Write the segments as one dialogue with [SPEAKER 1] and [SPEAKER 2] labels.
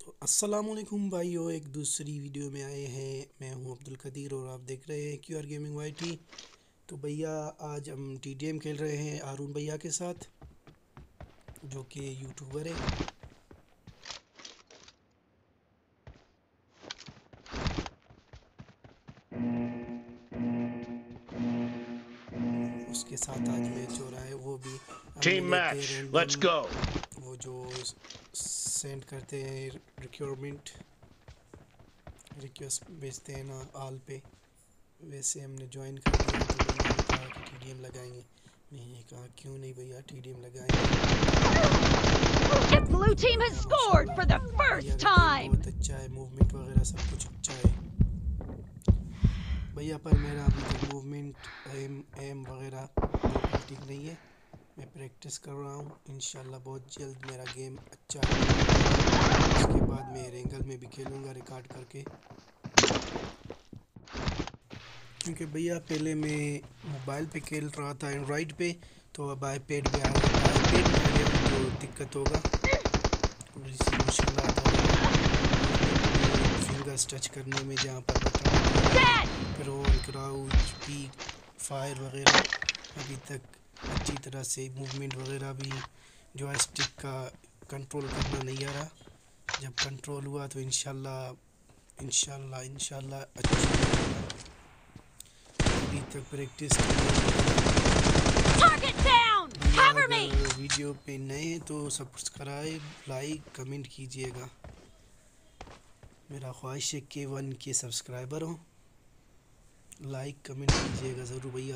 [SPEAKER 1] तो अस्सलामुअलैकुम भाइयों, एक दूसरी वीडियो में आए हैं। मैं हूं अब्दुल कदीर और आप देख रहे हैं AQRGamingYt। तो भैया आज हम TDM खेल रहे हैं हारून भैया के साथ, जो कि यूट्यूबर है। उसके साथ आज मैच हो रहा है, वो भी हम
[SPEAKER 2] Team
[SPEAKER 1] लेते हैं
[SPEAKER 2] match, let's
[SPEAKER 1] रैंडम।
[SPEAKER 2] go.
[SPEAKER 1] वो जो सेंड करते हैं रिक्वायरमेंट रिक्वेस्ट भेजते हैं ना आल पे, वैसे हमने ज्वाइन कर दिया। तो भैया ने कहा कि TDM लगाएंगे। मैंने कहा क्यों नहीं भैया, TDM लगाएंगे।
[SPEAKER 3] The blue team has scored for the first time.
[SPEAKER 1] बहुत अच्छा है, मूवमेंट वगैरह सब कुछ अच्छा है भैया, पर मेरा अभी तक मूवमेंट एम वगैरह बिल्कुल ठीक नहीं है। मैं प्रैक्टिस कर रहा हूँ, इंशाल्लाह बहुत जल्द मेरा गेम अच्छा है। उसके बाद मैं एरेंगल में भी खेलूँगा रिकॉर्ड करके, क्योंकि भैया पहले मैं मोबाइल पे खेल रहा था एंड्रॉइड पे, तो अब आईपैड पे आ गया। आईपैड में आ गया तो दिक्कत होगा, थोड़ी सी मुश्किल आता है फिंगर्स टच करने में, जहाँ पर रोल क्राउच पीक फायर वगैरह अभी तक अच्छी तरह से मूवमेंट वगैरह भी जॉयस्टिक का कंट्रोल करना नहीं आ रहा। जब कंट्रोल हुआ तो इंशाल्लाह अच्छा होगा। अभी तक प्रैक्टिस अगर वीडियो पे नए हैं तो सब्सक्राइब लाइक कमेंट कीजिएगा। मेरा ख्वाहिश है कि 1K सब्सक्राइबर हो, लाइक कमेंट कीजिएगा ज़रूर भैया।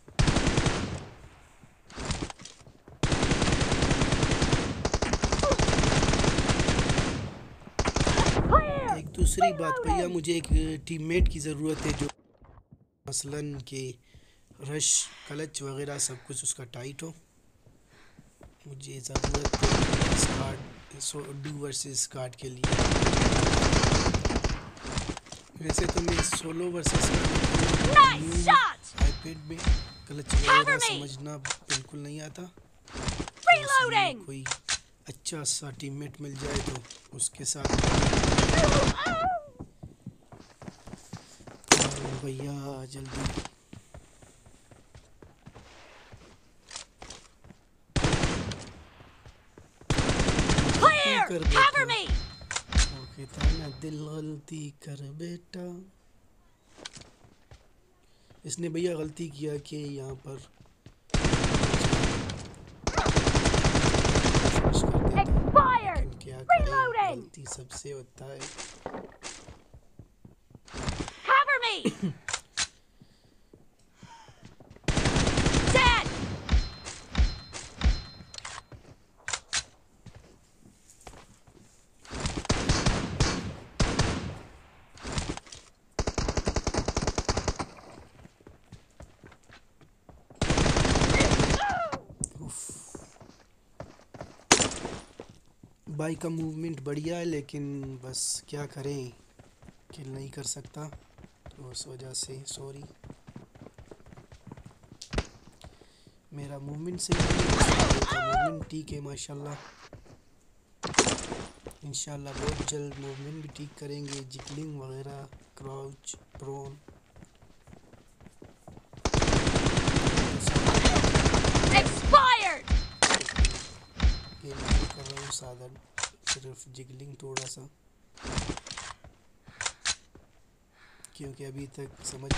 [SPEAKER 1] एक दूसरी बात भैया, मुझे एक टीममेट की ज़रूरत है जो मसलन के रश क्लच वगैरह सब कुछ उसका टाइट हो। मुझे ज़रूरत है डू वर्सेस कार्ड के लिए। वैसे तो मैं सोलो वर्सेस आईपैड में क्लच वगैरह समझना बिल्कुल नहीं आता। तो कोई अच्छा सा टीममेट मिल जाए तो उसके साथ भैया जल्दी। कर बेटा दिल गलती कर बेटा। इसने भैया गलती किया कि यहाँ पर क्या करें, गलती सबसे होता है। बाइक का मूवमेंट बढ़िया है, लेकिन बस क्या करें, किल नहीं कर सकता, तो उस वजह से सॉरी। मेरा मूवमेंट सही है, मूवमेंट ठीक है माशाल्लाह। इंशाल्लाह बहुत जल्द मूवमेंट भी ठीक करेंगे, जिगलिंग वगैरह क्राउच प्रोन कर रहा हूँ सादा, सिर्फ जिगलिंग थोड़ा सा, क्योंकि अभी तक समझ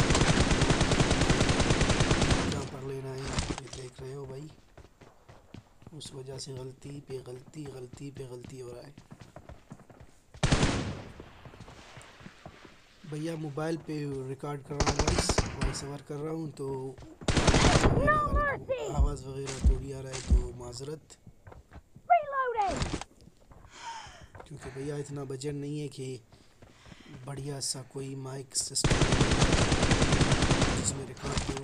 [SPEAKER 1] कहाँ पर लेना है ये देख रहे हो भाई। उस वजह से गलती पे गलती हो रहा है भैया। मोबाइल पे रिकॉर्ड कर रहा हूँ, वॉइस ओवर कर रहा हूँ, तो आवाज़ वगैरह थोड़ी आ रहा है, तो माजरत, क्योंकि भैया इतना बजट नहीं है कि बढ़िया सा कोई माइक सिस्टम जिसमें रिकॉर्ड करूँ।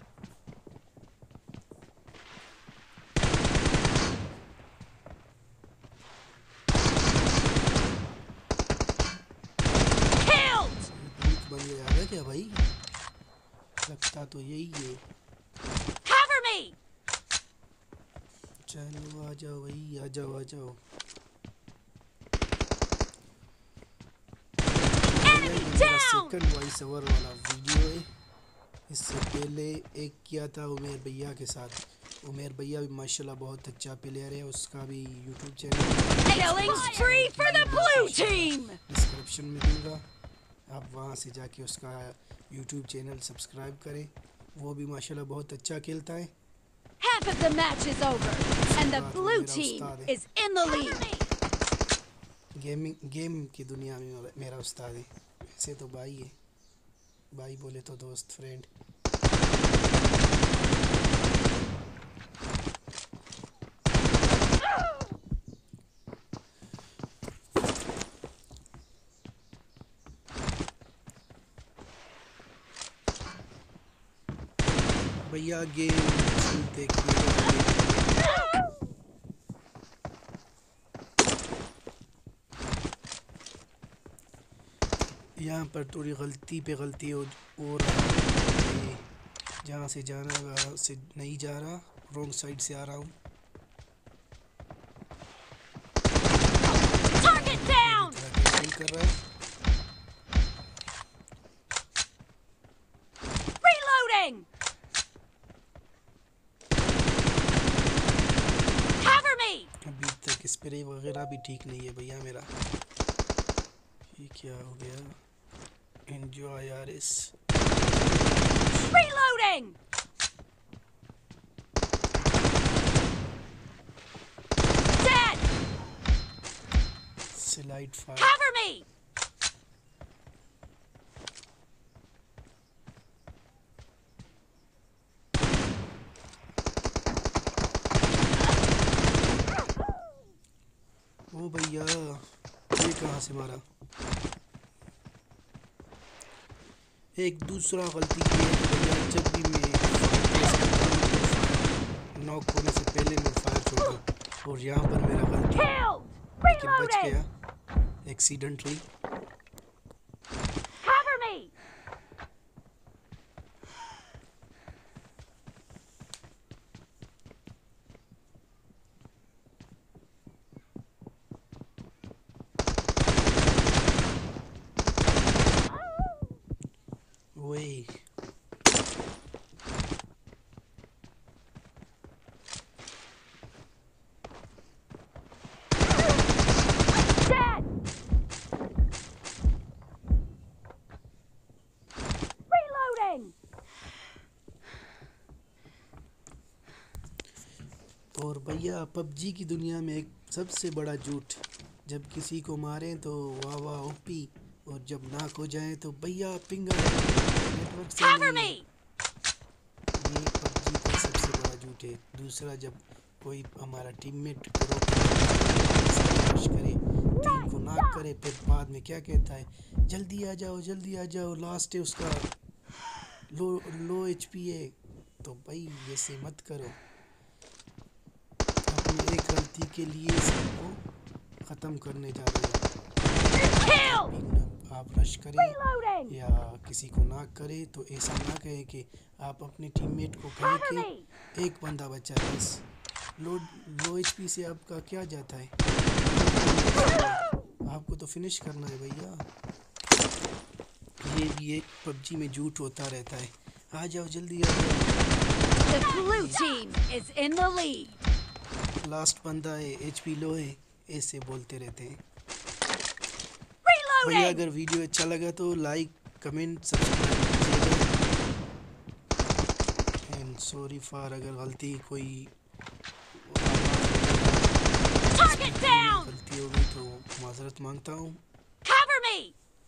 [SPEAKER 1] बन गया है क्या भाई, लगता तो यही है। चलो आ जाओ भाई, आ जाओ। सेकंड वॉइस ओवर वाला वीडियो है। इससे पहले एक किया था उमेर भैया के साथ। उमेर भैया भी माशाल्लाह बहुत अच्छा प्लेयर है, उसका भी यूट्यूब चैनल डिस्क्रिप्शन में दूंगा, आप वहाँ से जाके उसका यूट्यूब चैनल सब्सक्राइब करें। वो भी माशाल्लाह बहुत अच्छा खेलता है।
[SPEAKER 3] Half of the match is over, and the blue team is in the lead.
[SPEAKER 1] Game की दुनिया में मेरा उस्ताद है। ऐसे तो भाई है, भाई बोले तो दोस्त, फ्रेंड। भैया गेम देखिए। यहाँ पर थोड़ी गलती पे गलती हो रही है। जहाँ से जाना वहाँ से नहीं जा रहा, रॉन्ग साइड से आ रहा हूँ। कर रहा है।
[SPEAKER 3] Reloading. Cover me.
[SPEAKER 1] अभी तक स्प्रे वगैरह भी ठीक नहीं है भैया मेरा। ये क्या हो गया? Enjoy RS.
[SPEAKER 3] Reloading. Dead.
[SPEAKER 1] Slide fire.
[SPEAKER 3] Cover me.
[SPEAKER 1] ओ भैया ये कहाँ से मारा? एक दूसरा गलती की है तो भैया, जब भी मैं नॉक होने से पहले मैं फायर छोड़ा, और यहाँ पर मेरा गलती लेकिन बच गया एक्सीडेंटली।
[SPEAKER 3] Cover me.
[SPEAKER 1] वही
[SPEAKER 3] Dead. Reloading.
[SPEAKER 1] और भैया पबजी की दुनिया में एक सबसे बड़ा झूठ, जब किसी को मारें तो वाह वाह ओपी, और जब नाक हो जाए तो भैया पिंगर नेटवर्क से
[SPEAKER 3] Cover
[SPEAKER 1] नहीं।
[SPEAKER 3] me.
[SPEAKER 1] ये पबजी का सबसे बड़ा झूठ है। दूसरा, जब कोई हमारा टीममेट करे, टीम को नाक करे, फिर बाद में क्या कहता है, जल्दी आ जाओ जल्दी आ जाओ, लास्ट है उसका, लो एचपी है। तो भाई ऐसे मत करो, अपनी एक गलती के लिए सबको ख़त्म करने जा रहे हो। आप रश करें
[SPEAKER 3] Reloading.
[SPEAKER 1] या किसी को नाक करे तो ऐसा ना कहे कि आप अपने टीममेट को कहे
[SPEAKER 3] Cover me.
[SPEAKER 1] कि एक बंदा बचा है बस। लो एचपी से आपका क्या जाता है, आपको तो फिनिश करना है भैया। ये भी एक पबजी में झूठ होता रहता है। आ जाओ जल्दी आ जाओ।
[SPEAKER 3] The blue team is in the lead.
[SPEAKER 1] Last बंदा है, एचपी लो है, ऐसे बोलते रहते हैं।
[SPEAKER 3] Reloading.
[SPEAKER 1] भैया अगर वीडियो अच्छा लगा तो लाइक कमेंट सब्सक्राइब कीजिएगा। एंड सॉरी फॉर अगर गलती कोई
[SPEAKER 3] Target down.
[SPEAKER 1] गलती हो गई तो माजरत मांगता हूँ।
[SPEAKER 3] Cover me.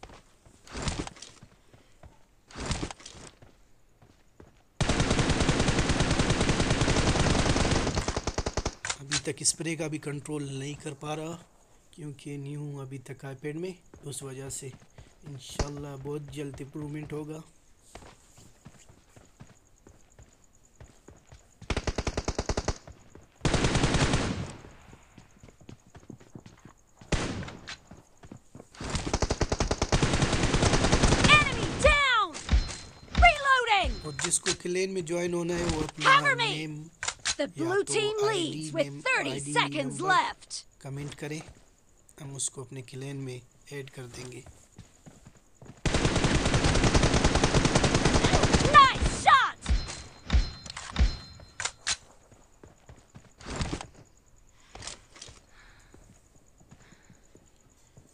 [SPEAKER 1] अभी तक स्प्रे का भी कंट्रोल नहीं कर पा रहा क्योंकि न्यू हूँ अभी तक आईपैड में, उस वजह से इंशाल्लाह बहुत जल्द इम्प्रूवमेंट होगा।
[SPEAKER 3] Enemy down. Reloading.
[SPEAKER 1] और जिसको क्लेन में ज्वाइन होना है वो अपना
[SPEAKER 3] Cover me.
[SPEAKER 1] Name
[SPEAKER 3] The blue team leads with 30 seconds left.
[SPEAKER 1] Comment करें, हम उसको अपने क्लेन में ऐड कर देंगे।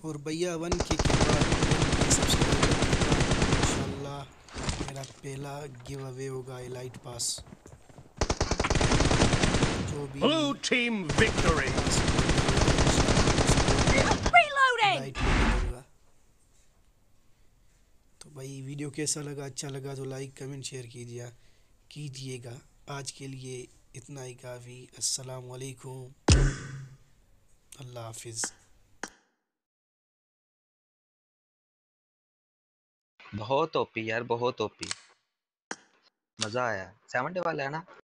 [SPEAKER 1] और भैया 1K के बाद सब्सक्राइबर इंशाल्लाह मेरा पहला गिव अवे होगा एलाइट पास, जो भी
[SPEAKER 2] Blue team victory.
[SPEAKER 3] Reloading!
[SPEAKER 1] Elite मिलेगा। तो भाई वीडियो कैसा लगा, अच्छा लगा तो लाइक कमेंट शेयर कीजिएगा। आज के लिए इतना ही काफ़ी। अस्सलाम वालेकुम, अल्लाह हाफिज़।
[SPEAKER 4] बहुत ओपी यार, बहुत ओपी, मजा आया। 70 वाला है ना?